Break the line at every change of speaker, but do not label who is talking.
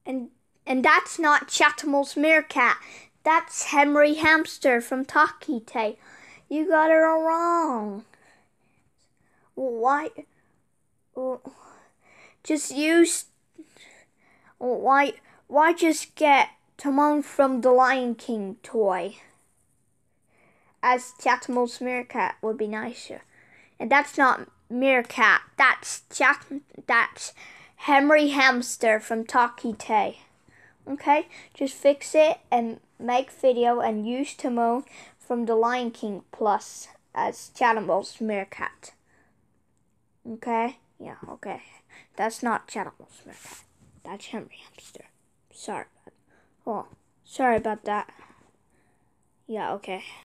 And that's not Chatham's meerkat. That's Henry Hamster from Talkie Tay. You got it all wrong. Why? Just use. Why just get Timon from the Lion King toy? As Chatham's meerkat would be nicer. And that's not meerkat. That's Henry Hamster from Talkie Tay. Okay, just fix it and make video and use Timon from the Lion King Plus as Chatham's meerkat. Okay? Yeah, okay. That's not Chatham's meerkat. That's Henry Hamster. Sorry about that. Yeah, okay.